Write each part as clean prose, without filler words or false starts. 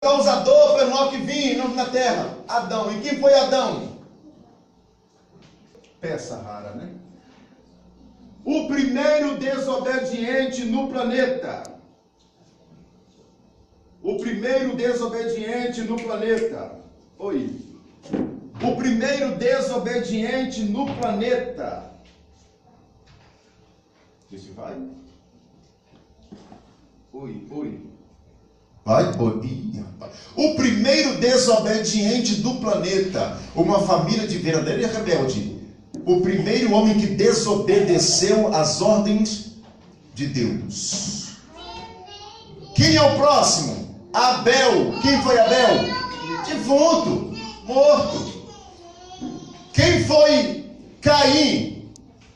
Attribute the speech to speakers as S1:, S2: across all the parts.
S1: causador para Enoque vir na terra? Adão. E quem foi Adão? Peça rara, né? O primeiro desobediente no planeta. O primeiro desobediente no planeta. Oi. O primeiro desobediente no planeta. Esse vai? Oi. Vai, oi. O primeiro desobediente do planeta. Uma família de verdadeiro rebelde. O primeiro homem que desobedeceu às ordens de Deus. Quem é o próximo? Abel. Quem foi Abel? Defunto, morto. Quem foi Caim?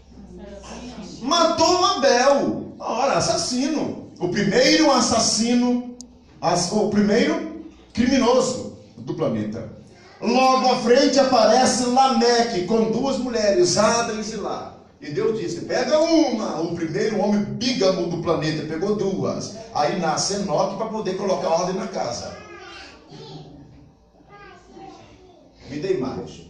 S1: Matou Abel. Ora, assassino. O primeiro assassino, o primeiro criminoso do planeta. Logo à frente aparece Lameque com duas mulheres, Ada e Zilá. E Deus disse: pega uma. O primeiro homem bígamo do planeta pegou duas. Aí nasce Enoque para poder colocar ordem na casa. Me dê mais.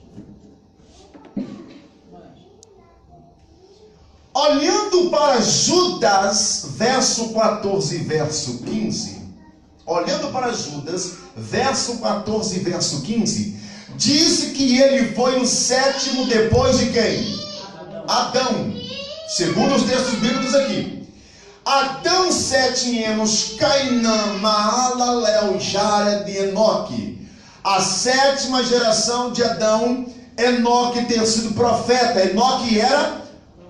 S1: Olhando para Judas, verso 14 e verso 15. Olhando para Judas, verso 14 e verso 15. Disse que ele foi o sétimo depois de quem? Adão. Segundo os textos bíblicos aqui. Adão 7 anos, Cainã, Maalalel, Jared e Enoque. A sétima geração de Adão, Enoque ter sido profeta. Enoque era?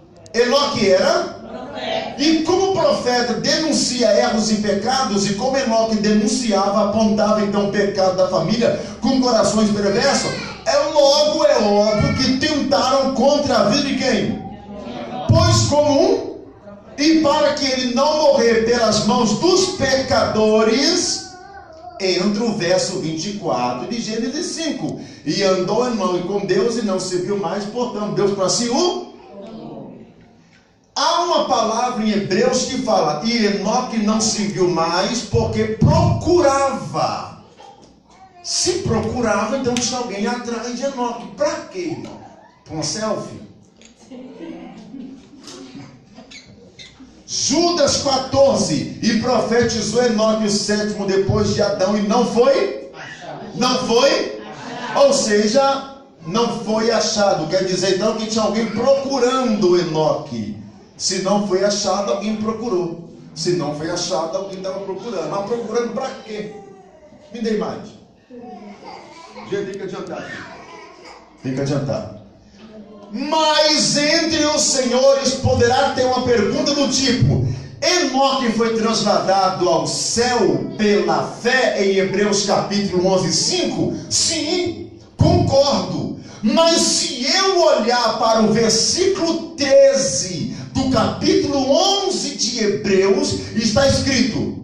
S1: E como o profeta denuncia erros e pecados, e como Enoque denunciava, apontava então o pecado da família com corações perversos, é óbvio que tentaram contra a vida de quem? Pois como e para que ele não morrer pelas mãos dos pecadores, entra o verso 24 de Gênesis 5. E andou Enoque com Deus e não se viu mais, portanto Deus para si o... Há uma palavra em Hebreus que fala: e Enoque não se viu mais porque procurava. Se procurava, então tinha alguém atrás de Enoque. Para quê, irmão? Para uma selfie? Judas 14. E profetizou Enoque o sétimo depois de Adão e não foi? Não foi? Ou seja, não foi achado. Quer dizer então que tinha alguém procurando Enoque. Se não foi achado, alguém procurou. Se não foi achado, alguém estava procurando. Mas procurando para quê? Me dê mais. Gente, tem que adiantar aqui. Tem que adiantar. Mas entre os senhores poderá ter uma pergunta do tipo: Enoque foi transladado ao céu pela fé em Hebreus capítulo 11, 5? Sim, concordo. Mas se eu olhar para o versículo 13 do capítulo 11 de Hebreus, está escrito: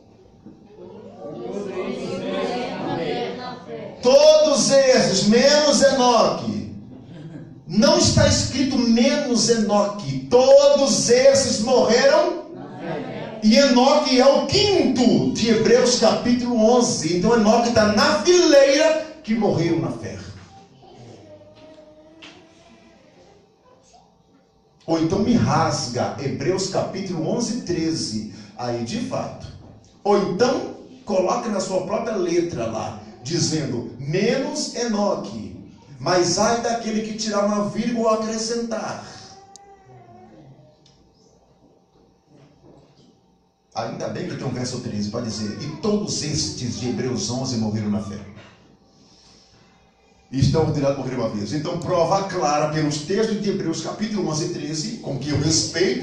S1: todos esses, menos Enoque. Não está escrito menos Enoque. Todos esses morreram. E Enoque é o quinto de Hebreus capítulo 11. Então Enoque está na fileira que morreram na fé. Ou então me rasga Hebreus capítulo 11, 13. Aí de fato. Ou então coloca na sua própria letra lá, dizendo menos Enoque. Mas ai daquele que tirar uma vírgula ou acrescentar. Ainda bem que tem um verso 13 para dizer: e todos estes de Hebreus 11 morreram na fé. E estão ordenados a morrer uma vez. Então, prova clara pelos textos de Hebreus capítulo 11 e 13, com que eu respeito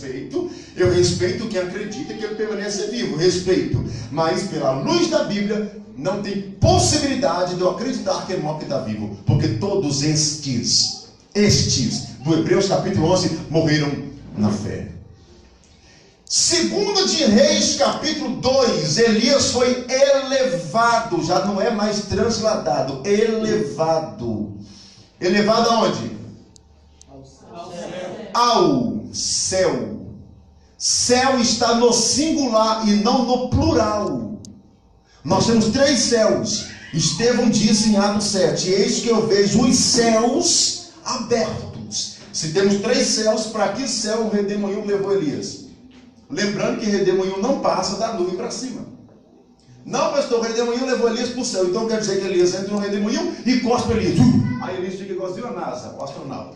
S1: quem acredita que ele permanece vivo, respeito. Mas pela luz da Bíblia, não tem possibilidade de eu acreditar que Enoque está vivo, porque todos estes do Hebreus capítulo 11 morreram na fé. Segundo de Reis capítulo 2, Elias foi elevado, já não é mais transladado, elevado. Elevado aonde? Ao céu. Céu está no singular e não no plural. Nós temos 3 céus. Estevão disse em Atos 7: eis que eu vejo os céus abertos. Se temos 3 céus, para que céu o redemoinho levou Elias? Lembrando que redemoinho não passa da nuvem para cima. Não, pastor, o redemoinho levou Elias para o céu. Então quer dizer que Elias entra no redemoinho e cospe Elias. Aí Elias fica igualzinho a NASA, o astronauta.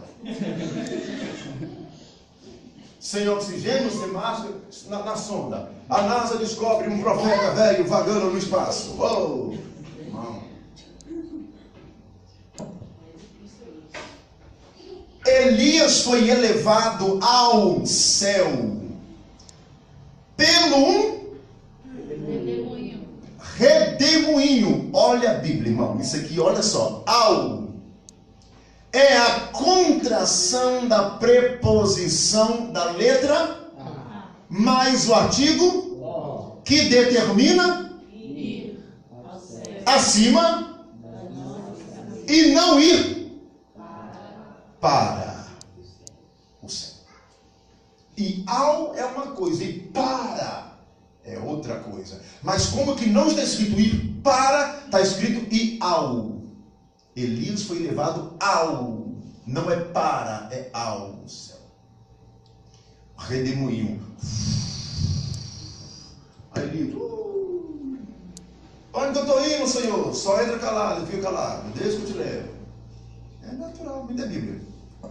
S1: Sem oxigênio, sem máscara, na sonda. A NASA descobre um profeta velho vagando no espaço. Oh, irmão. Elias foi elevado ao céu pelo redemoinho. Olha a Bíblia, irmão. Isso aqui, olha só. É a contração da preposição da letra mais o artigo que determina acima e não ir para o céu. E ao é uma coisa e para é outra coisa. Mas como que não está escrito ir para, está escrito e ao. Elias foi levado ao, não é para, é ao céu. Redemoinho. Aí Elias, onde eu estou indo, Senhor? Só entra calado, fica calado, deixa que eu te levo. É natural, me dá a Bíblia.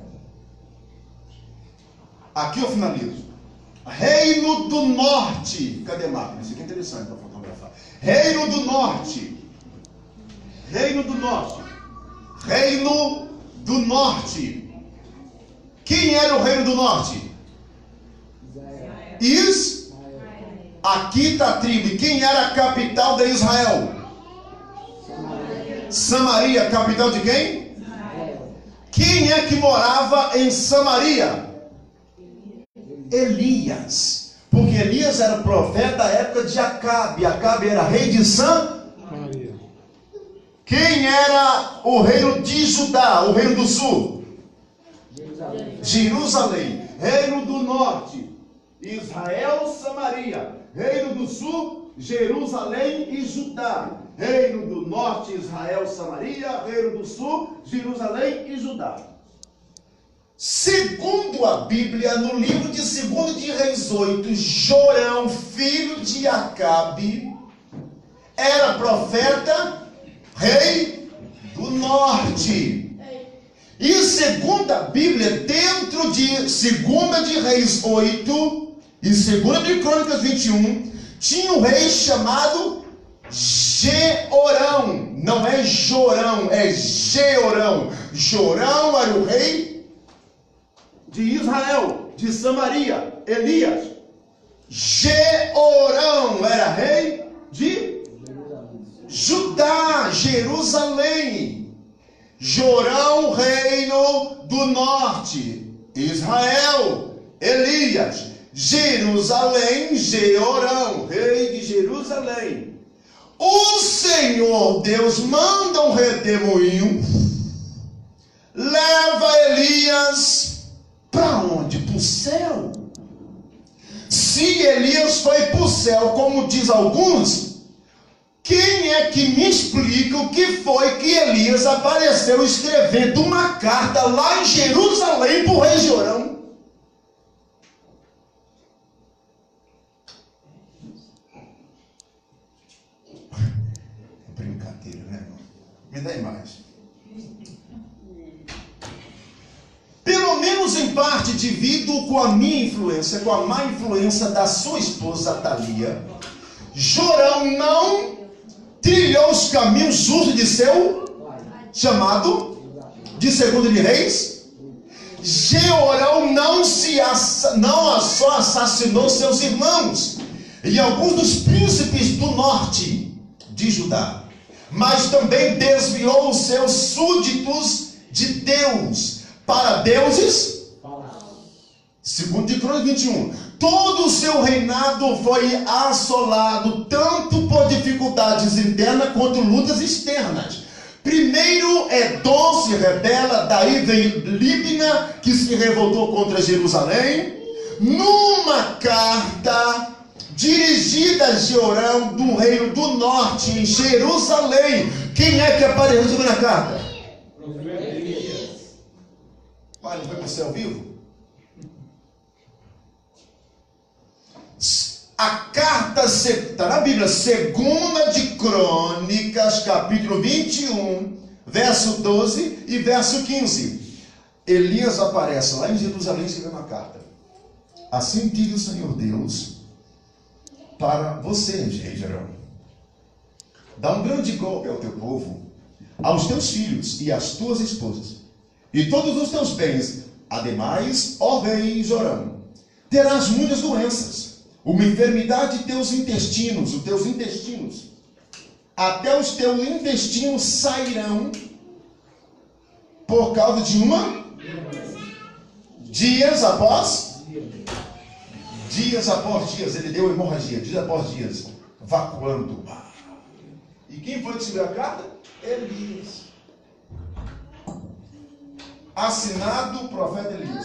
S1: Aqui eu finalizo. Reino do Norte. Cadê a máquina? Isso aqui é interessante para fotografar. Reino do Norte. Reino do Norte. Reino do Norte. Quem era o Reino do Norte? Aqui está a tribo. E quem era a capital de Israel? Samaria. Capital de quem? Quem é que morava em Samaria? Elias. Porque Elias era profeta da época de Acabe. Acabe era rei de Samaria. Quem era o reino de Judá? O reino do sul? Jerusalém. Reino do norte, Israel, Samaria. Reino do sul, Jerusalém e Judá. Reino do norte, Israel, Samaria. Reino do sul, Jerusalém e Judá. Segundo a Bíblia, no livro de 2 de Reis 8, Jorão, filho de Acabe, era profeta, rei do norte. E segundo a Bíblia, dentro de 2 de Reis 8 e 2 de Crônicas 21, tinha um rei chamado Jeorão. Não é Jorão, é Jeorão. Jorão era o rei de Israel, de Samaria. Elias. Jeorão era rei de Judá, Jerusalém. Jorão, reino do norte. Israel, Elias. Jerusalém, Jeorão, rei de Jerusalém. O Senhor Deus manda um redemoinho, leva Elias para onde? Para o céu. Se Elias foi para o céu, como diz alguns, quem é que me explica o que foi que Elias apareceu escrevendo uma carta lá em Jerusalém para o rei Jorão? Brincadeira, né, irmão? Me dá mais. Pelo menos em parte devido com a minha influência, com a má influência da sua esposa Thalia, Jorão não trilhou os caminhos justos de seu chamado de 2 de Reis. Jeorão não só assassinou seus irmãos e alguns dos príncipes do norte de Judá, mas também desviou os seus súditos de Deus para deuses. 2 de Crônicas 21. Todo o seu reinado foi assolado, tanto por dificuldades internas quanto lutas externas. Primeiro Edom se rebela, daí vem Líbina, que se revoltou contra Jerusalém. Numa carta dirigida a Jorão do reino do norte, em Jerusalém. Quem é que apareceu na carta? Pai, não foi para o céu vivo? A carta está na Bíblia, 2 de Crônicas, capítulo 21, verso 12 e verso 15. Elias aparece lá em Jerusalém escrevendo uma carta. Assim diz o Senhor Deus para você, rei Jorão: dá um grande golpe ao teu povo, aos teus filhos e às tuas esposas, e todos os teus bens. Ademais, ó rei Jorão, terás muitas doenças, uma enfermidade de teus intestinos, os teus intestinos, até os teus intestinos sairão por causa de uma dias após dias, ele deu hemorragia, dias após dias, vacuando. E quem foi que escreveu a carta? Elias. Assinado o profeta Elias.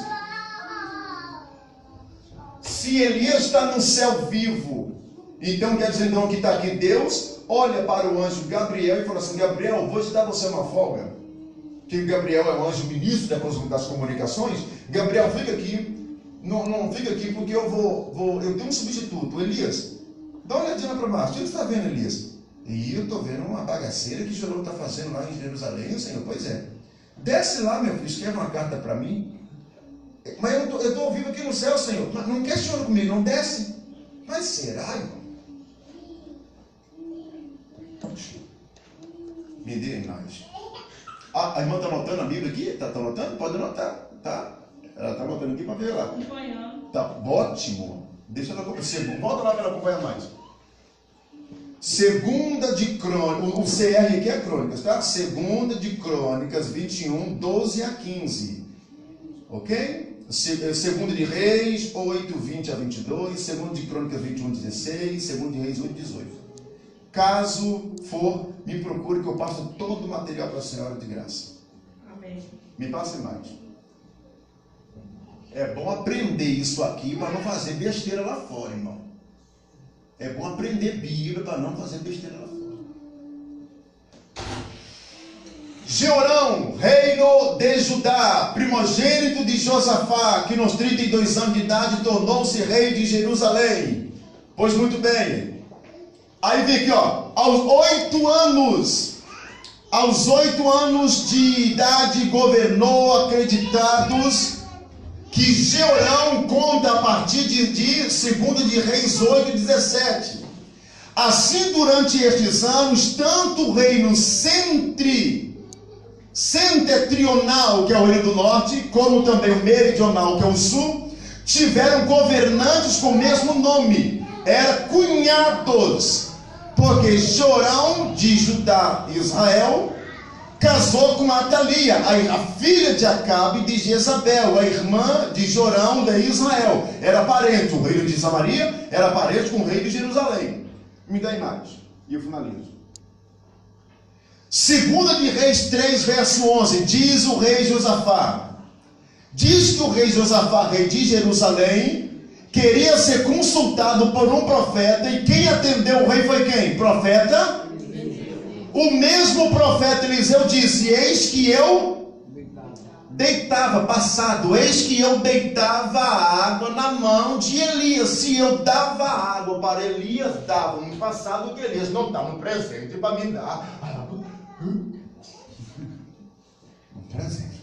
S1: Se Elias está no céu vivo, então quer dizer então que está aqui Deus olha para o anjo Gabriel e fala assim: Gabriel, vou te dar você uma folga. Que Gabriel é o anjo ministro das comunicações. Gabriel, fica aqui, não fica aqui porque eu tenho um substituto, Elias. Dá uma olhadinha para baixo. O que você está vendo, Elias? E eu estou vendo uma bagaceira que Jorão está fazendo lá em Jerusalém, Senhor. Pois é. Desce lá, meu filho, escreve uma carta para mim. Mas eu estou ouvindo aqui no céu, Senhor. Não questiona comigo, não desce. Mas será, irmão? Me dê mais. A irmã está anotando a Bíblia aqui? Está anotando? Pode anotar, tá? Ela está anotando aqui para ver lá. Acompanhando. Tá ótimo. Deixa ela acompanhar. Volta lá para ela acompanhar mais. 2 de Crônicas, o CR aqui é Crônicas, tá? 2 de Crônicas 21, 12 a 15. Ok? 2 de Reis 8, 20 a 22. 2 de Crônicas 21, 16. 2 de Reis 8, 18. Caso for, me procure que eu passo todo o material para a senhora de graça. Amém. Me passe mais. É bom aprender isso aqui para não fazer besteira lá fora, irmão. É bom aprender Bíblia para não fazer besteira lá fora. Jorão, reino de Judá, primogênito de Josafá, que nos 32 anos de idade tornou-se rei de Jerusalém. Pois muito bem. Aí vem aqui, ó, aos 8 anos de idade governou, acreditados que Jorão conta a partir de 2 de Reis 8, 17. Assim, durante estes anos, tanto o reino setentrional, que é o reino do norte, como também o meridional, que é o sul, tiveram governantes com o mesmo nome. Eram cunhados, porque Jorão de Judá e Israel casou com Atalia, a filha de Acabe de Jezabel, a irmã de Jorão de Israel. Era parente, o reino de Samaria era parente com o rei de Jerusalém. Me dá a imagem e eu finalizo. 2 de Reis 3, verso 11, diz o rei Josafá. Diz que o rei Josafá, rei de Jerusalém, queria ser consultado por um profeta, e quem atendeu o rei foi quem? Profeta? O mesmo profeta Eliseu disse: eis que eu deitava, passado, eis que eu deitava a água na mão de Elias. Se eu dava água para Elias, dava no passado, que Elias não dava um presente para me dar. Um presente.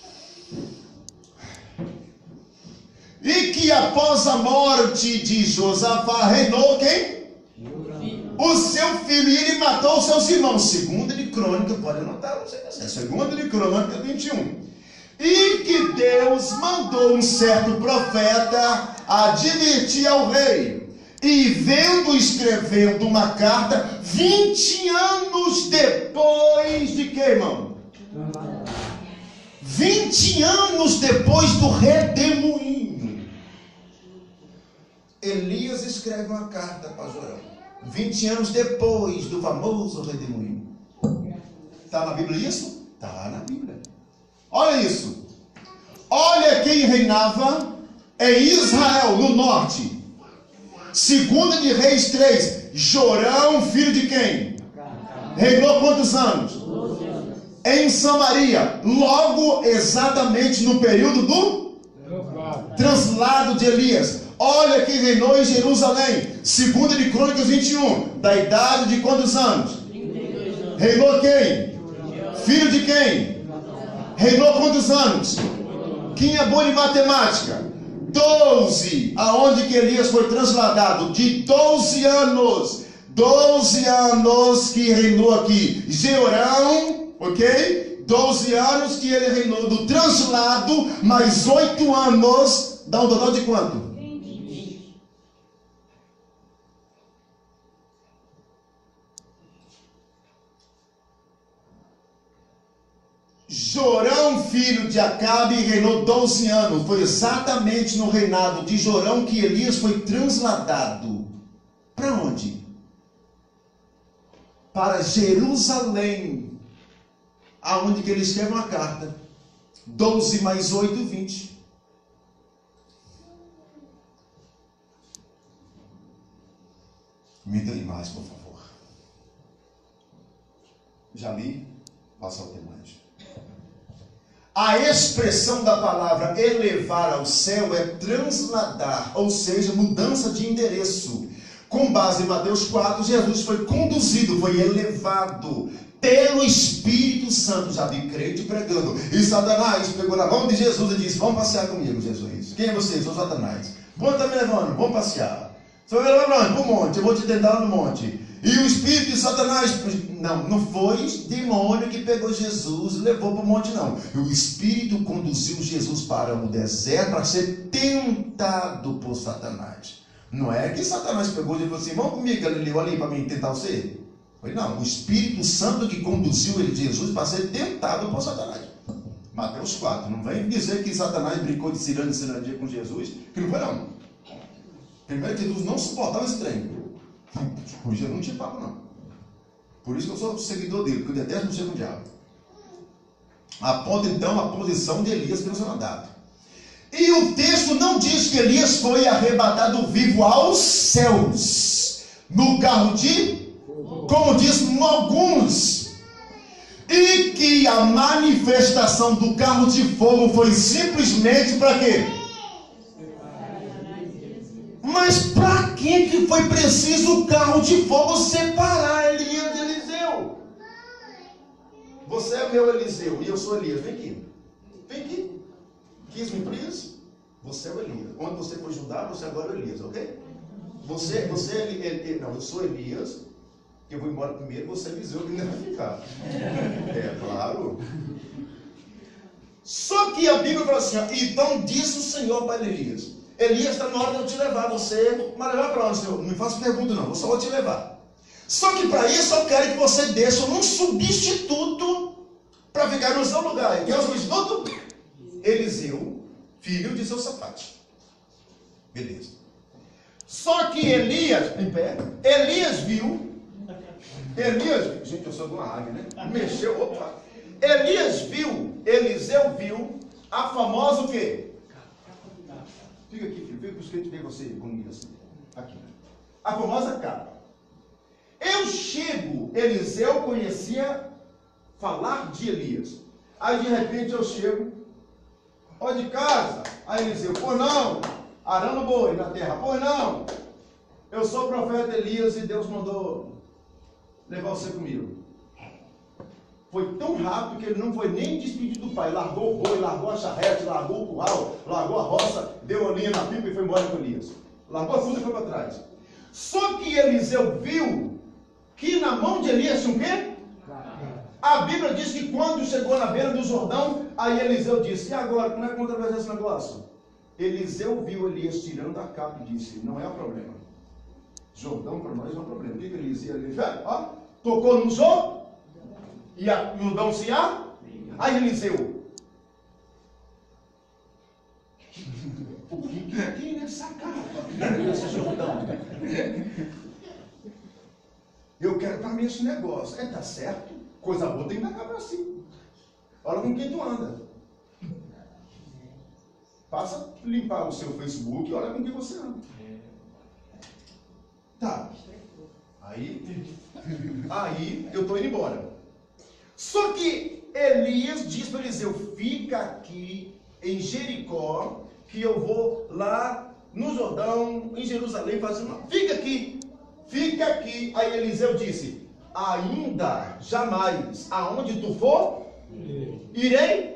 S1: E que após a morte de Josafá reinou quem? O seu filho, e ele matou os seus irmãos. 2 de Crônicas, pode anotar, não sei se é 2 de Crônicas 21. E que Deus mandou um certo profeta advertir ao rei. E vendo, escrevendo uma carta, 20 anos depois de que, irmão? 20 anos depois do redemoinho, Elias escreve uma carta para Jorão. 20 anos depois do famoso redemoinho. Está na Bíblia isso? Está na Bíblia. Olha isso. Olha quem reinava em Israel, no norte. Segunda de Reis 3, Jorão, filho de quem? Reinou quantos anos?
S2: 12 anos.
S1: Em Samaria, logo exatamente no período do translado de Elias. Olha quem reinou em Jerusalém. Segunda de Crônicas 21, da idade de quantos anos?
S2: 32 anos.
S1: Reinou quem? Filho de quem? Reinou quantos anos? Quem é bom em matemática? 12. Aonde que Elias foi transladado? De 12 anos. 12 anos que reinou aqui. Jeorão, ok? 12 anos que ele reinou do translado, mais 8 anos. Dá um total de quanto?
S2: 20.
S1: Jorão, filho de Acabe, reinou 12 anos. Foi exatamente no reinado de Jorão que Elias foi transladado. Para onde? Para Jerusalém. Aonde que ele escreve uma carta. 12 mais 8, 20. Me dê mais, por favor. Já li? Passa o tempo mais. A expressão da palavra elevar ao céu é transladar, ou seja, mudança de endereço. Com base em Mateus 4, Jesus foi conduzido, foi elevado pelo Espírito Santo. Já vi crente pregando. E Satanás pegou na mão de Jesus e disse: vamos passear comigo, Jesus. Quem é você? Eu sou Satanás. Vamos estar me levando, vamos passear. Você vai me levar para onde? Para o monte, eu vou te tentar no monte. E o Espírito de Satanás, não foi demônio que pegou Jesus e levou para o monte, não. O Espírito conduziu Jesus para o deserto para ser tentado por Satanás. Não é que Satanás pegou e falou assim: vamos comigo, Galileu, ali para mim tentar você. Foi não, o Espírito Santo que conduziu Jesus para ser tentado por Satanás. Mateus 4, não vem dizer que Satanás brincou de ciranda e cirandia com Jesus, que não foi não. Primeiro que Jesus não suportava esse trem. Com Jesus não tinha papo não. Por isso que eu sou seguidor dele, porque eu detesto mexer com o diabo. Aponta então a posição de Elias transladado. E o texto não diz que Elias foi arrebatado vivo aos céus, no carro de, como diz alguns, e que a manifestação do carro de fogo foi simplesmente para quê? Mas para que foi preciso o carro de fogo separar Elias de Eliseu? Você é meu Eliseu e eu sou Elias. Vem aqui. Vem aqui. 15 mil dias. Você é o Elias. Onde você foi Judá, você agora é o Elias, ok? Você é não, eu sou Elias. Eu vou embora primeiro, você é Eliseu, que ainda vai ficar. É claro. Só que a Bíblia fala assim, ó, então disse o Senhor para Elias: Elias, está na hora de eu te levar, você. Mas levar para onde, Senhor? Não me faça pergunta não, eu só vou te levar. Só que para isso eu quero que você deixe um substituto para ficar no seu lugar. E quem é o substituto? Eliseu, filho de Josafate. Beleza. Só que Elias, em pé, Elias viu, gente, eu sou de uma águia, né? Mexeu, opa. Eliseu viu a famosa o quê? Fica aqui, filho, fica que eu ver você comigo assim. Aqui. A famosa capa. Eu chego, Eliseu conhecia falar de Elias. Aí de repente eu chego, ó de casa. Aí Eliseu, pois não, arando boi na terra, pois não. Eu sou o profeta Elias e Deus mandou levar você comigo. Foi tão rápido que ele não foi nem despedir do pai. Largou o boi, largou a charrete, largou o curral, largou a roça, deu a linha na pipa e foi embora com Elias. Largou a fruta e foi para trás. Só que Eliseu viu que na mão de Elias tinha o quê? A Bíblia diz que quando chegou na beira do Jordão, aí Eliseu disse: e agora, como é que vamos atravessar esse negócio? Eliseu viu Elias tirando a capa e disse: não é o problema. Jordão para nós não é um problema. O que Elias ia ali? Ó, tocou no Jordão. E o Jordão se há? Aí Eliseu: o que tem nessa capa? Nesse Jordão? Eu quero para mim esse negócio. Tá certo? Coisa boa tem que dar para si. Olha com quem tu anda. Passa a limpar o seu Facebook e olha com quem você anda. Tá. Aí eu estou indo embora. Só que Elias diz para Eliseu: fica aqui em Jericó, que eu vou lá no Jordão, em Jerusalém, fazer uma... Fica aqui. Fica aqui. Aí Eliseu disse: ainda jamais, aonde tu for, irei.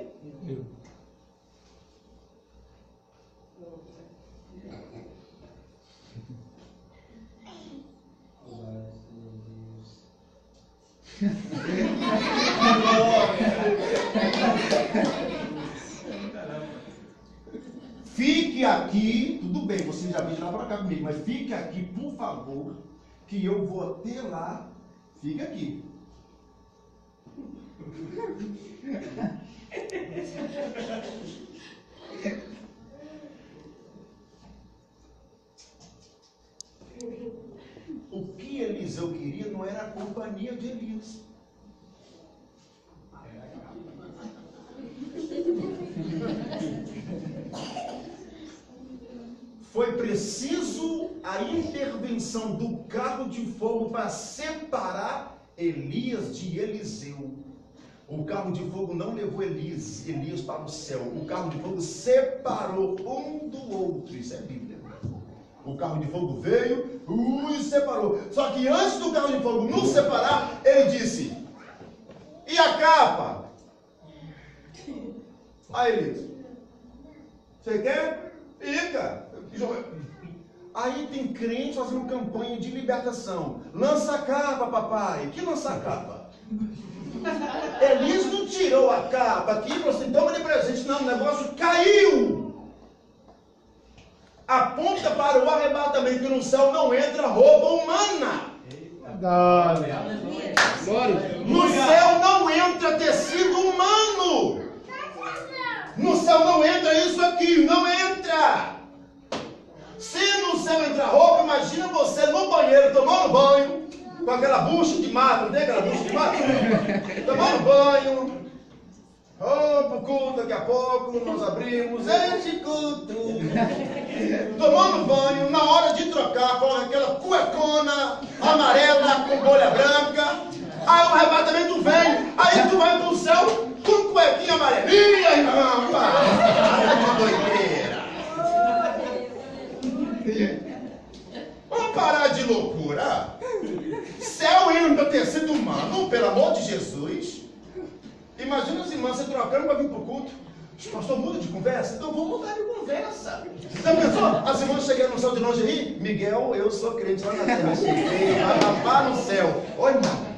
S1: Fique aqui, tudo bem, você já veio lá para cá comigo, mas fique aqui, por favor, que eu vou até lá. Fique aqui. O que Eliseu queria não era a companhia de Elias. Foi preciso a intervenção do carro de fogo para separar Elias de Eliseu. O carro de fogo não levou Elias para o céu. O carro de fogo separou um do outro. Isso é Bíblia. O carro de fogo veio e separou. Só que antes do carro de fogo nos separar, ele disse: e a capa? Aí Elias: você quer? Fica. Aí tem crente fazendo campanha de libertação. Lança a capa, papai. Que lança a capa? Elias não tirou a capa aqui e falou assim: toma de presente. Não, o negócio caiu. Aponta para o arrebatamento, que no céu não entra roupa humana. No céu não entra tecido humano. No céu não entra isso aqui, não entra. Se no céu entra roupa, imagina você no banheiro tomando banho, com aquela bucha de mato, não tem aquela bucha de mato? Tomando banho. Pro culto, daqui a pouco nós abrimos este culto. Tomando banho, na hora de trocar, coloca aquela cuecona amarela com bolha branca. Aí o arrebatamento vem, aí tu vai pro céu com cuequinha amarelinha, irmão. Uma doideira. Vamos parar de loucura. Céu entra tecido humano, pelo amor de Jesus. Imagina os irmãos se trocando para vir para o culto. Pastor, muda de conversa? Então vou mudar de conversa. Já pensou? As irmãs chegando no céu de longe aí: Miguel, eu sou crente lá na terra. Cheguei, vai lá no céu. Oi, irmão.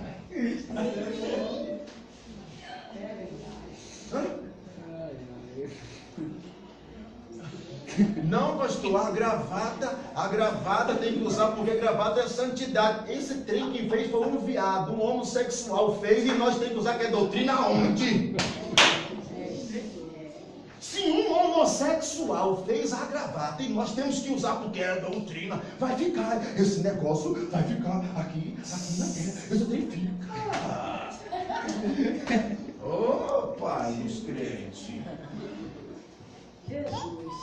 S1: Não, pastor, a gravata tem que usar, porque a gravata é santidade. Esse trem que fez foi um viado, um homossexual fez, e nós temos que usar, que é doutrina onde? Se um homossexual fez a gravata e nós temos que usar porque é doutrina, vai ficar, esse negócio vai ficar aqui na terra. Esse trem fica. Ô, pai dos crentes. Jesus.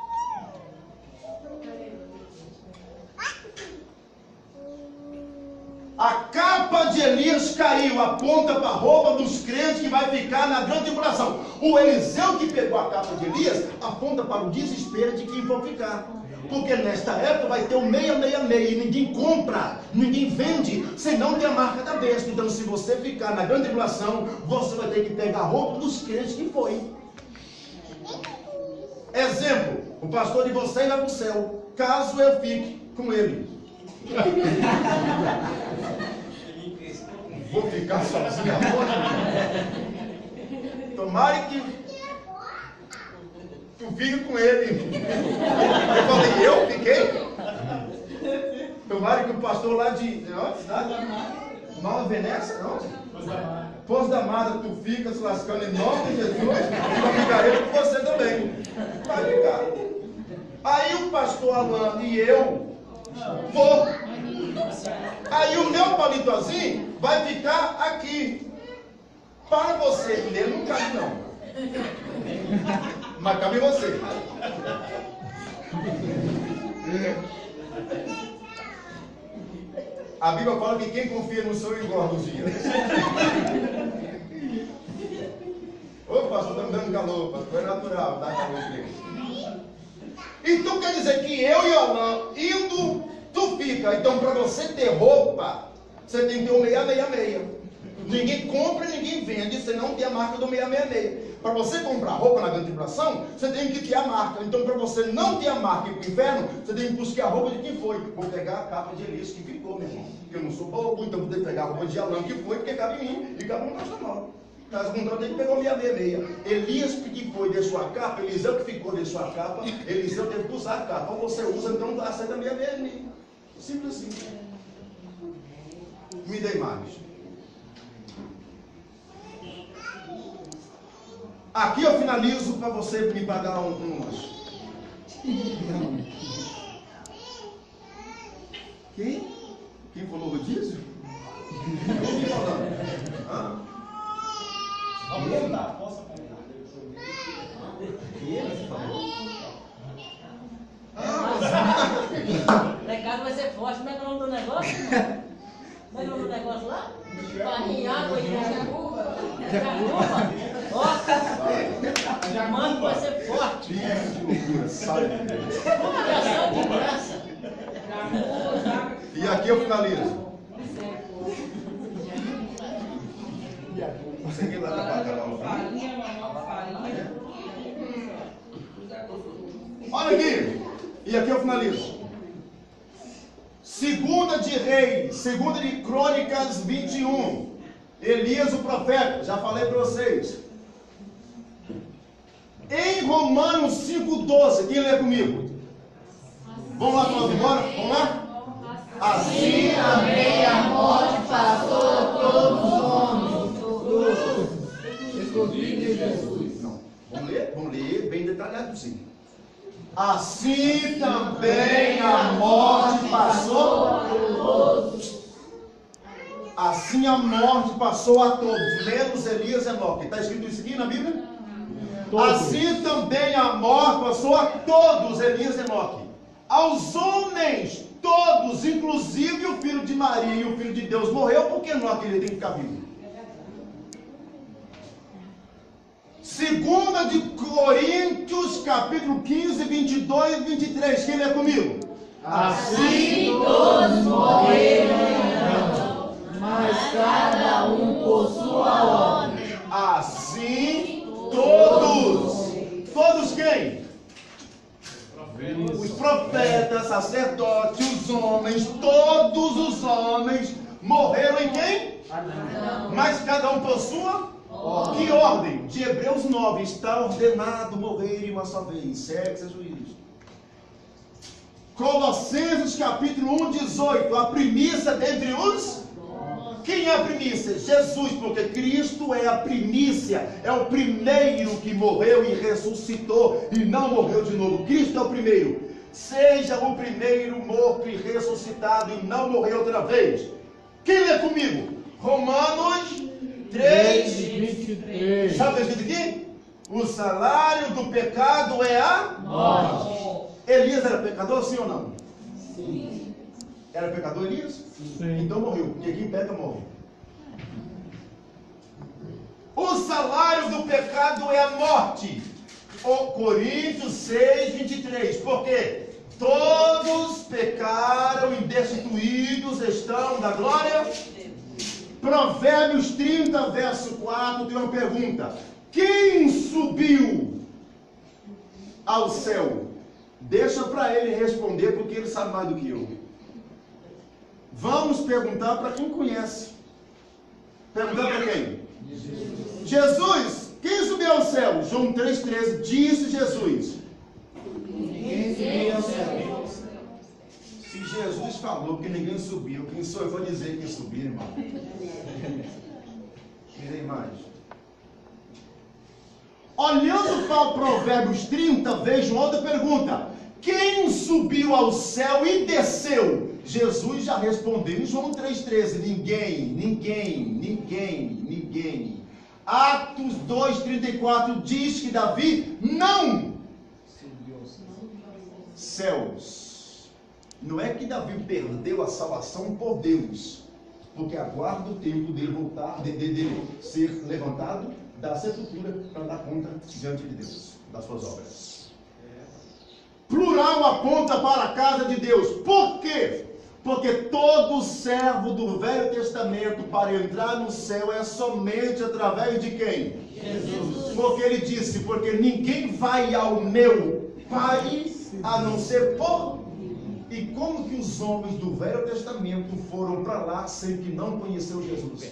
S1: A capa de Elias caiu, aponta para a roupa dos crentes que vai ficar na grande tribulação. O Eliseu que pegou a capa de Elias aponta para o desespero de quem vão ficar. Porque nesta época vai ter o 666 e ninguém compra, ninguém vende, senão tem a marca da besta. Então se você ficar na grande tribulação, você vai ter que pegar a roupa dos crentes que foi. Exemplo, o pastor de vocês vai para o céu, caso eu fique com ele. Vou ficar sozinho agora. Tomara que tu fique com ele. Eu falei: eu fiquei? Tomara que o pastor lá de Nova Venécia, não? Poço da Mata, tu fica se lascando em nome de Jesus, eu ficarei com você também. Vai ficar. Aí o pastor Alan e eu vou. Aí o meu palitozinho vai ficar aqui. Para você, ele não cabe não. Mas cabe você. A Bíblia fala que quem confia no Senhor engorda os dias. Ô pastor, está me dando calor, pastor. É natural, dá calor aqui. Então quer dizer que eu e Alain indo, tu fica. Então para você ter roupa, você tem que ter o 666. Ninguém compra, ninguém vende, você não tem a marca do 666. Para você comprar roupa na grande tribulação, você tem que ter a marca. Então, para você não ter a marca e ir para o inferno, você tem que buscar a roupa de quem foi. Vou pegar a capa de Elias que ficou, meu irmão. Porque eu não sou bobo, então vou ter que pegar a roupa de Alain que foi, porque cabe em mim e cabe no nacional. Caso contrário, tem que pegar o 666. Elias que foi, deixou a capa, Eliseu que ficou, deixou a capa, Eliseu teve que usar a capa. Ou você usa, então aceita 666. Simples assim. Me dê mais. Aqui eu finalizo para você me pagar um lanche. Quem? Quem falou rodízio? Quem falando? Hã?
S3: Posso apanhar?
S1: Que ele falou?
S2: Pecado vai ser forte. Como é que é o nome do negócio? Como é que é o nome do negócio lá? Barrinha, água e jacuba. Ó, mano, vai ser forte.
S1: Que loucura, sai.
S2: Comunicação de graça.
S1: E aqui eu finalizo. Você que vai trabalhar. Olha aqui. E aqui eu finalizo. Segunda de Reis, segunda de Crônicas 21. Elias o profeta, já falei para vocês. Em Romanos 5,12, quem lê comigo? Vamos lá, vamos embora? Vamos lá? Assim também a morte passou a todos os homens. Exclusive Jesus. Não, vamos ler bem detalhadinho. Assim também a morte passou a todos. Assim a morte passou a todos, menos Elias e Enoque. Está escrito isso aqui na Bíblia? Todos. Assim também a morte passou a todos, Elias e Enoque. Aos homens, todos, inclusive o filho de Maria e o filho de Deus morreu, porque Enoque ele tem que ficar vivo. Segunda de Coríntios, capítulo 15, 22 e 23. Quem lê comigo? Assim todos morreram, mas cada um por sua ordem. Assim todos. Todos quem? Os profetas, sacerdotes, os homens, todos os homens morreram em quem? Mas cada um por sua que ordem? De Hebreus 9, está ordenado morrer uma só vez, sexo e juízo. Colossenses capítulo 1, 18, a primícia dentre os... Quem é a primícia? Jesus, porque Cristo é a primícia, é o primeiro que morreu e ressuscitou e não morreu de novo. Cristo é o primeiro. Seja o primeiro morto e ressuscitado e não morreu outra vez. Quem lê comigo? Romanos 3:23. Sabe o que diz aqui? O salário do pecado é a morte. Elias era pecador, sim ou não? Sim. Era pecador Elias? Sim. Então morreu, porque quem peca morre. O salário do pecado é a morte. O Coríntios 6:23. Por quê? Todos pecaram e destituídos estão da glória. Provérbios 30, verso 4, tem uma pergunta. Quem subiu ao céu? Deixa para ele responder, porque ele sabe mais do que eu. Vamos perguntar para quem conhece. Perguntar para quem? Jesus. Quem subiu ao céu? João 3,13, disse Jesus. Ninguém subiu ao céu. Se Jesus falou que ninguém subiu, quem sou eu vou dizer quem subiu, irmão? Direi mais. Olhando para o Provérbios 30, vejo outra pergunta. Quem subiu ao céu e desceu? Jesus já respondeu em João 3,13. Ninguém. Atos 2,34 diz que Davi não subiu aos céus. Não é que Davi perdeu a salvação por Deus, porque aguarda o tempo dele voltar, dele ser levantado da sepultura para dar conta diante de Deus das suas obras. Plural aponta para a casa de Deus. Por quê? Porque todo servo do Velho Testamento para entrar no céu é somente através de quem? Jesus. Porque ele disse, porque ninguém vai ao meu Pai a não ser por... E como que os homens do Velho Testamento foram para lá sem que não conheceu Jesus?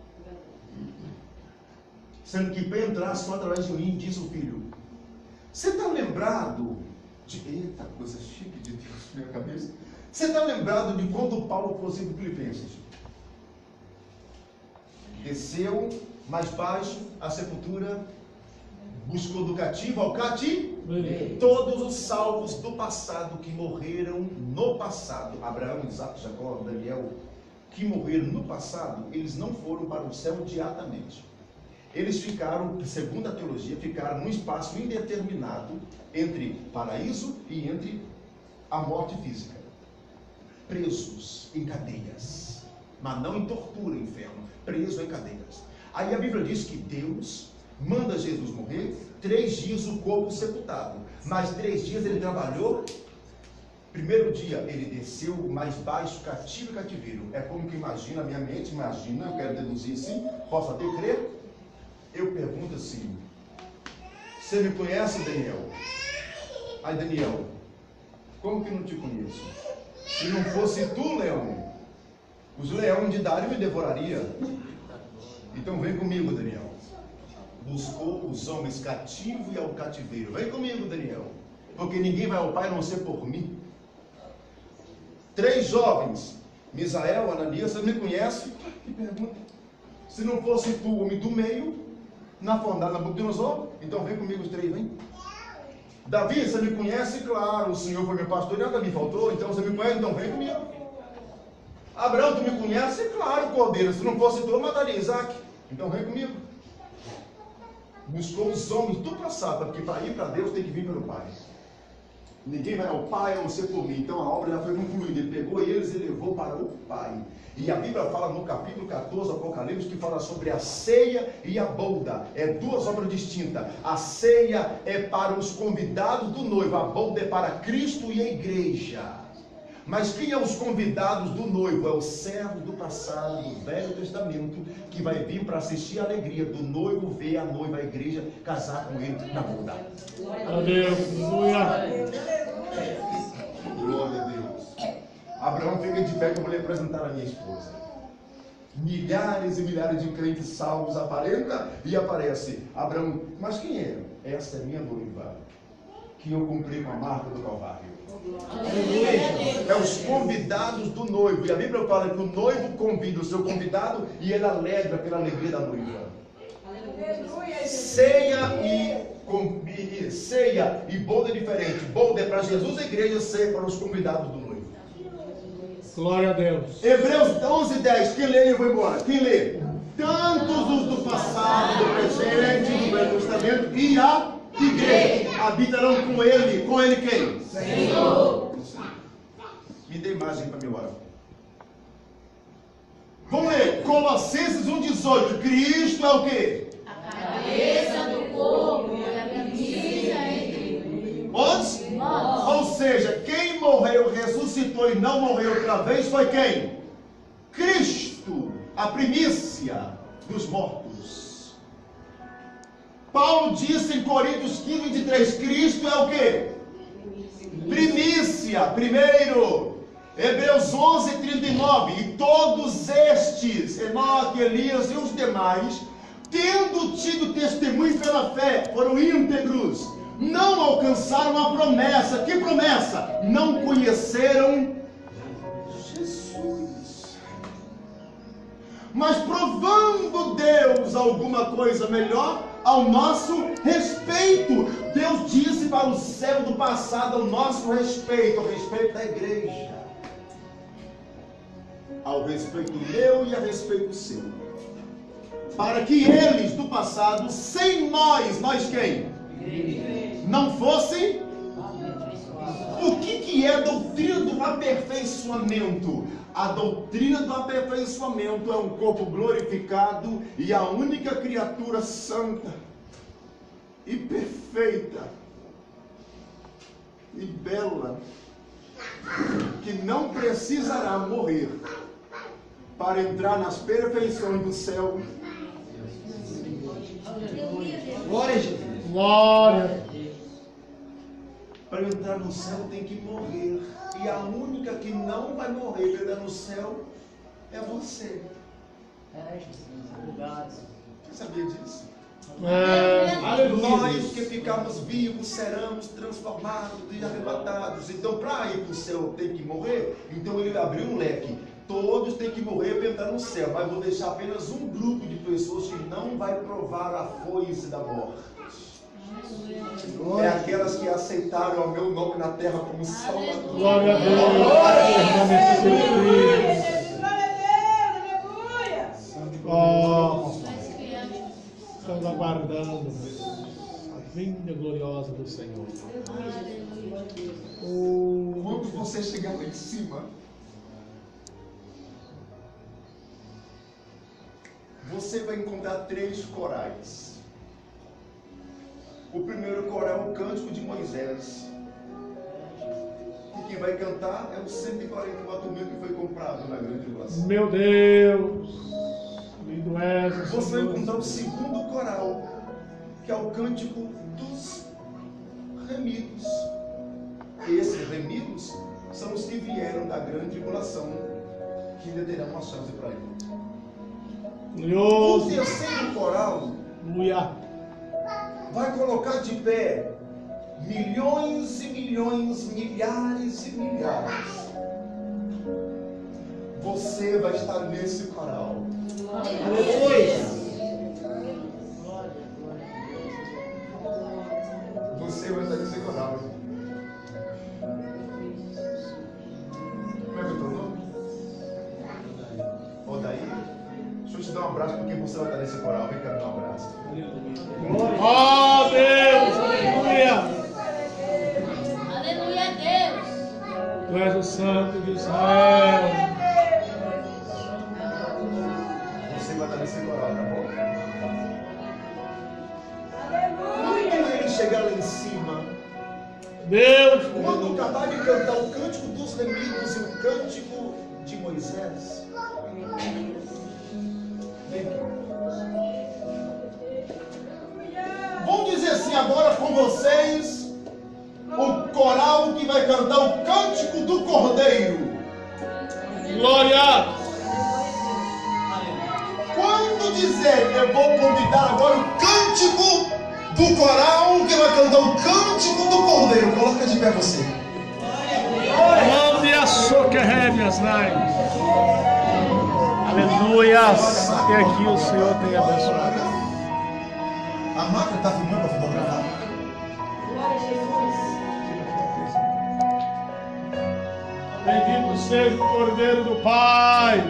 S1: Sendo que para entrar só através de mim, diz o Filho. Você está lembrado de... Eita, coisa chique de Deus na minha cabeça. Você está lembrado de quando Paulo fosse para Filipenses? Desceu mais baixo a sepultura, buscou do cativo ao cativo. Todos os salvos do passado que morreram no passado, Abraão, Isaac, Jacó, Daniel, que morreram no passado, eles não foram para o céu imediatamente. Eles ficaram, segundo a teologia, ficaram num espaço indeterminado entre paraíso e entre a morte física. Presos em cadeias, mas não em tortura, inferno, preso em cadeias. Aí a Bíblia diz que Deus manda Jesus morrer, 3 dias o corpo sepultado, mas 3 dias ele trabalhou. Primeiro dia ele desceu mais baixo, cativo e cativeiro. É como que imagina a minha mente, imagina, eu quero deduzir assim, posso até crer. Eu pergunto assim, você me conhece, Daniel? Ai, Daniel, como que não te conheço? Se não fosse tu, leão, os leões de Dário me devorariam. Então vem comigo, Daniel. Buscou os homens cativos e ao cativeiro. Vem comigo, Daniel, porque ninguém vai ao Pai a não ser por mim. 3 jovens, Misael, Ananias, você me conhece? Que pergunta. Se não fosse tu, homem do meio, na fornalha, Nabucodonosor, então vem comigo os 3, vem. Davi, você me conhece? Claro, o Senhor foi meu pastor e nada me faltou, então você me conhece, então vem comigo. Abraão, tu me conhece? Claro, cordeiro, se não fosse tu, eu mataria Isaac, então vem comigo. Buscou os homens do passado, porque para ir para Deus tem que vir pelo Pai. Ninguém vai ao Pai a não ser por mim. Então a obra já foi concluída. Ele pegou eles e levou para o Pai. E a Bíblia fala no capítulo 14 do Apocalipse, que fala sobre a ceia e a bolda. É 2 obras distintas. A ceia é para os convidados do noivo, a bolda é para Cristo e a igreja. Mas quem é os convidados do noivo? É o servo do passado, do Velho Testamento, que vai vir para assistir a alegria do noivo ver a noiva, a igreja, casar com ele na bolda.
S3: Glória a Deus.
S1: Glória a Deus. Abraão fica de pé que eu vou lhe apresentar a minha esposa. Milhares e milhares de crentes salvos aparenta e aparece. Abraão, mas quem é? Essa é minha noiva, que eu comprei com a marca do Calvário. É os convidados do noivo. E a Bíblia fala que o noivo convida o seu convidado e ele alegra pela alegria da noiva. Ceia e bolda é diferente. Bolda é para Jesus, a igreja, ceia é para os convidados do noivo.
S3: Glória a Deus.
S1: Hebreus 11:10. Quem lê, eu vou embora. Quem lê? Tantos os do passado, do presente, do Velho Testamento e a igreja habitarão com ele. Com ele quem? Senhor. Me dê imagem para mim agora. Vamos ler. Colossenses 1:18. Cristo é o quê?
S2: A cabeça do corpo e a primícia entre
S1: Os?
S2: nós.
S1: Ou seja, quem morreu, ressuscitou e não morreu outra vez foi quem? Cristo, a primícia dos mortos. Paulo disse em Coríntios 15:23, Cristo é o quê? Primícia, primeiro. Hebreus 11:39, e todos estes, Enoque, Elias e os demais, tendo tido testemunho pela fé, foram íntegros, não alcançaram a promessa. Que promessa? Não conheceram Jesus. Mas provando Deus alguma coisa melhor ao nosso respeito. Deus disse para o céu do passado ao nosso respeito, ao respeito da igreja, ao respeito meu e a respeito seu, para que eles do passado, sem nós quem? Não fossem. O que que é a doutrina do aperfeiçoamento? A doutrina do aperfeiçoamento é um corpo glorificado e a única criatura santa e perfeita e bela que não precisará morrer para entrar nas perfeições do céu.
S4: Glória a Jesus.
S3: Glória.
S1: Para entrar no céu tem que morrer. E a única que não vai morrer para entrar no céu é você. Você sabia disso? Nós que ficamos vivos seremos transformados e arrebatados. Então, para ir para o céu tem que morrer. Então ele abriu um leque. Todos têm que morrer para entrar no céu. Mas vou deixar apenas um grupo de pessoas que não vai provar a foice da morte. É aquelas que aceitaram o meu nome na terra como Salvador.
S3: Glória a Deus. Oh, estamos aguardando a vinda gloriosa do Senhor.
S1: Quando você chegar lá em cima, você vai encontrar 3 corais. O primeiro coral é o Cântico de Moisés. E quem vai cantar é o 144 mil que foi comprado na grande tribulação.
S3: Meu Deus. Lindo és o
S1: Você vai
S3: Senhor.
S1: encontrar o segundo coral, que é o Cântico dos Remidos. Esses remidos são os que vieram da grande tribulação, que ainda terão uma chance para ele. O
S3: Glorioso.
S1: terceiro coral
S3: Aleluia.
S1: vai colocar de pé milhões e milhões, milhares e milhares. Você vai estar nesse coral.
S4: Aleluia.
S1: Você vai estar nesse coral. Como é que é o teu nome? Odaí. Deixa eu te dar um abraço porque você vai estar nesse coral. Vem cá, me dar um abraço.
S3: Oh Deus. Aleluia.
S2: Aleluia a Deus.
S3: Tu és o Santo de Israel.
S1: Você vai estar nesse coral, tá bom? Quando ele chegar lá em cima,
S3: Deus.
S1: quando acabar de cantar o Cântico dos Remidos e o Cântico de Moisés, vem aqui. Vamos dizer assim agora com vocês, o coral que vai cantar o Cântico do Cordeiro.
S3: Glória.
S1: Quando dizer, eu vou convidar agora o Cântico do coral que vai cantar o Cântico do Cordeiro. Coloca de pé você.
S3: Nome de açúcar, rédeas, nai. Aleluia. Até aqui o Senhor tem abençoado.
S1: A máquina está filmando para fotografar?
S2: Glória a Jesus.
S3: Bendito seja o Cordeiro do Pai.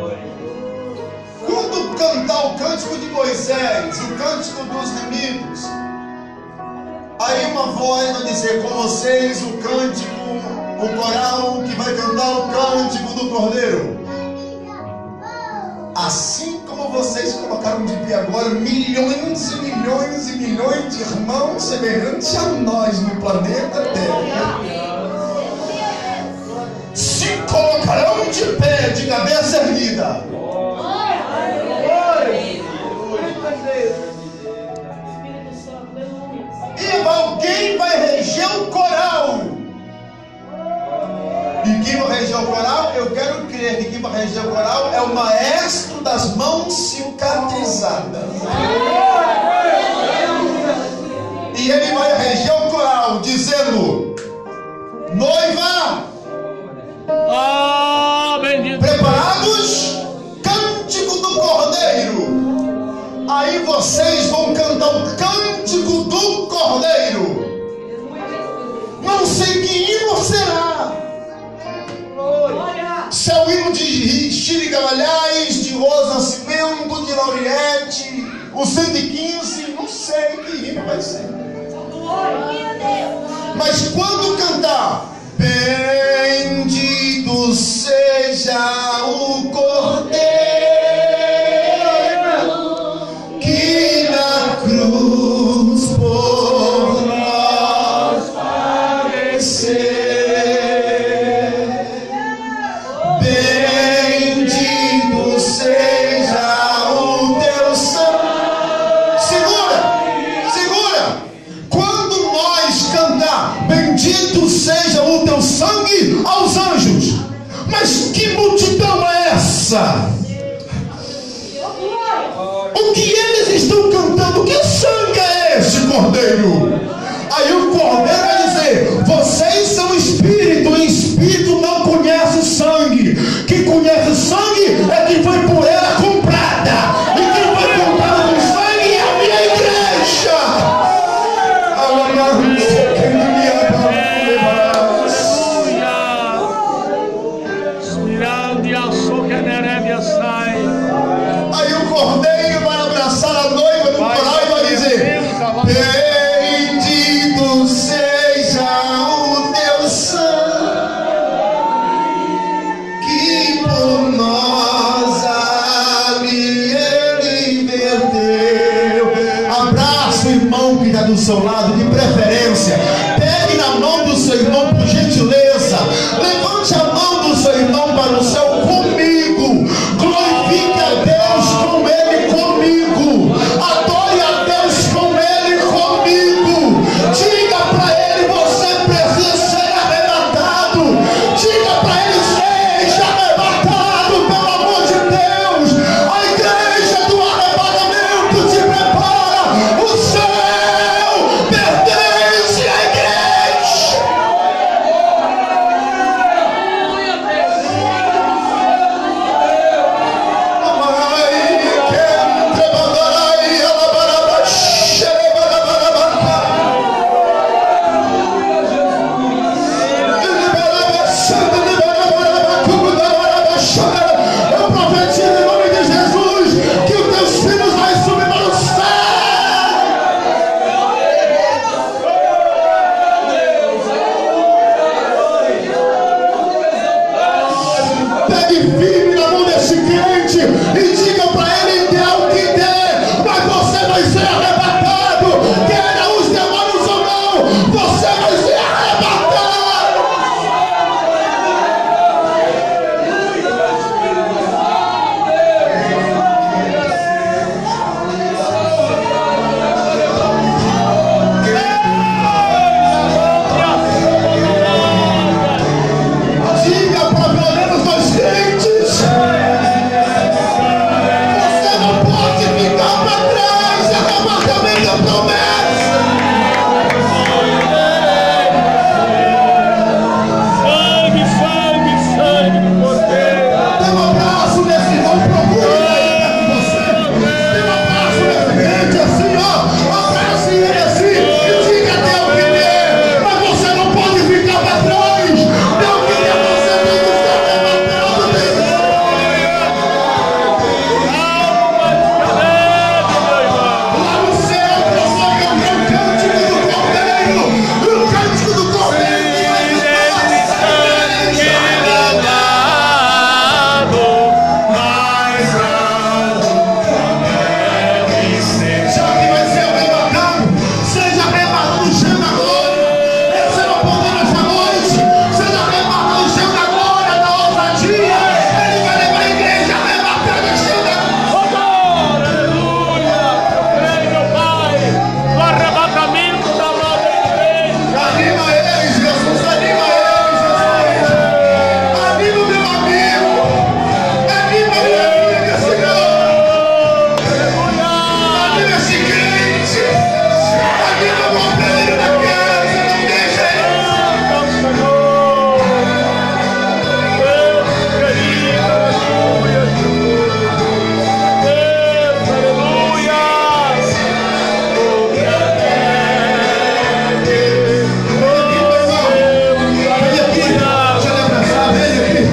S1: Quando cantar o Cântico de Moisés, o Cântico dos Remidos, aí uma voz vai dizer com vocês o cântico, o coral que vai cantar o Cântico do Cordeiro. Assim como vocês colocaram de pé agora milhões e milhões e milhões de irmãos semelhantes a nós no planeta Terra, se colocarão de pé, de cabeça erguida.
S2: Espírito Santo, aleluia.
S1: E alguém vai reger o coral. E quem vai reger o coral? Eu quero crer que quem vai reger o coral é o maestro das mãos cicatrizadas. E ele vai reger o coral dizendo: noiva,
S3: Ah, bendito.
S1: preparados? Cântico do Cordeiro. Aí vocês vão cantar o Cântico do Cordeiro. Não sei que hino será. Se é o hino de Chile Gamalhães, de Rosa Nascimento, de Lauriette, o 115, não sei que hino vai ser. Mas quando cantar Bendito seja o Cordeiro que na cruz por nós padeceu. Bendito seja o teu sangue. Segura. Quando nós cantar bendito seja o teu sangue aos anjos, mas que multidão é essa? O que eles estão cantando? Que sangue é esse, Cordeiro? Aí o Cordeiro vai dizer: vocês são espírito, e espírito não conhece sangue. Quem conhece sangue é quem foi por ela comprada, e quem foi comprado com sangue é a minha igreja. Aí o Cordeiro vai abraçar a noiva no coral e vai dizer: bendito seja o teu sangue que por nós ali ele verteu. Abraça o irmão que está do seu lado, de preferência. Pegue na mão do seu irmão, por gentileza. Levante a mão do seu irmão para o céu comigo. Glorifique a Deus com ele comigo. Adore a Deus com ele comigo. Diga para ele: você precisa ser arrebatado. Diga para ele: seja arrebatado, pelo amor de Deus. A igreja do arrebatamento te prepara. O céu pertence à igreja. Eu profetizo em nome de Jesus que os teus filhos vão subir para o céu. Pegue firme na mão desse crente e diga para ele: dê o que der, mas você vai ser arrebatado. Queira os demônios ou não, você vai ser arrebatado. Diga para pelo menos dois crentes: você não pode ficar para trás. Arrebatamento é promessa. Dê um abraço nesse irmão, procure aí perto de você. Dê um abraço nesse crente assim, ó. Abrace ele assim e diga: dê o que der, mas você não pode ficar para trás. Dê o que der, você tem que ser arrebatado. Lá no céu, proclama o cântico do Cordeiro. E o cântico do Cordeiro já que vai ser arrebatado, seja arrebatado cheio da glória. Esse é o poder nesta noite. Seja arrebatado cheio da glória, da ousadia. Ele vai levar a igreja arrebatada cheia da Anima eles, Jesus, anima eles, Jesus. Anima o meu amigo. Anima a minha amiga, Senhor. Anima esse crente. Anima o companheiro da casa. Não deixa ele. Vem aqui, deixa eu lhe abraçar, vem aqui.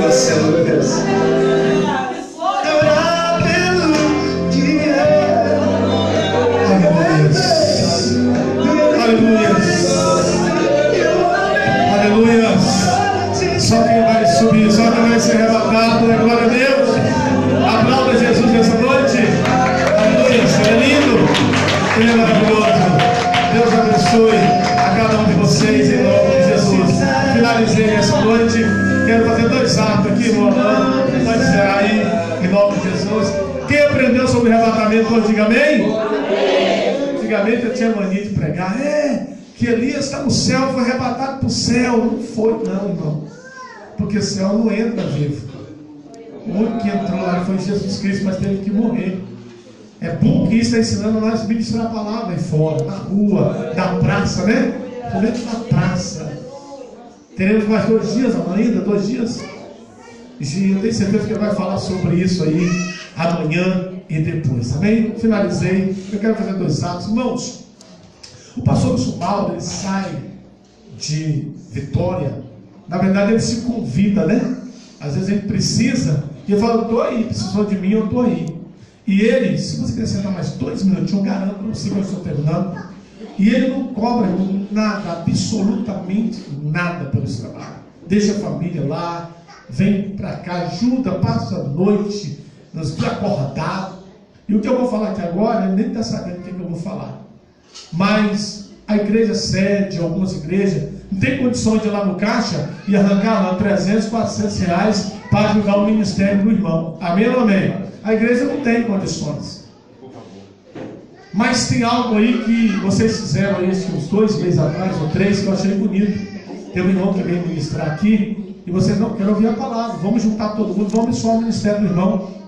S5: você, meu Deus.
S3: Aleluia. Aleluia. Só quem vai subir, só quem vai ser arrebatado, né? Glória a Deus. Aplauda Jesus nessa noite. Aleluia. Ele é lindo. Ele é maravilhoso. Deus abençoe a cada um de vocês em nome de Jesus. Finalizei essa noite. Quero fazer 2 atos aqui, irmão. Pode encerrar aí em nome de Jesus. Quem aprendeu sobre arrebatamento hoje, diga amém? Antigamente eu tinha mania de pregar. Que Elias está no céu, foi arrebatado para o céu. Não foi, não, irmão. Porque o céu não entra vivo. O único que entrou lá foi Jesus Cristo, mas teve que morrer. É bom que isso está ensinando nós a ministrar a palavra aí fora, na rua, na praça, né? Dentro da praça. Teremos mais 2 dias ainda, 2 dias. E eu tenho certeza que ele vai falar sobre isso aí amanhã e depois, amém? Finalizei. Eu quero fazer 2 atos, irmãos. O pastor Subaldo, ele sai de Vitória. Na verdade, ele se convida, né? Às vezes ele precisa, e ele fala: eu estou aí, precisou de mim, eu estou aí. E ele, se você quiser sentar mais 2 minutinhos, eu garanto para você que eu estou terminando. E ele não cobra nada, absolutamente nada pelo seu trabalho. Deixa a família lá, vem para cá, ajuda, passa a noite, nos dias acordados. E o que eu vou falar aqui agora, ele nem está sabendo o que eu vou falar. Mas a igreja sede, algumas igrejas, não tem condições de ir lá no caixa e arrancar lá 300, 400 reais para ajudar o ministério do irmão. Amém ou amém? A igreja não tem condições. Mas tem algo aí que vocês fizeram aí uns 2 meses atrás, ou 3, que eu achei bonito. Tem um irmão que veio ministrar aqui, e vocês não querem ouvir a palavra. Vamos juntar todo mundo, vamos abençoar o ministério do irmão.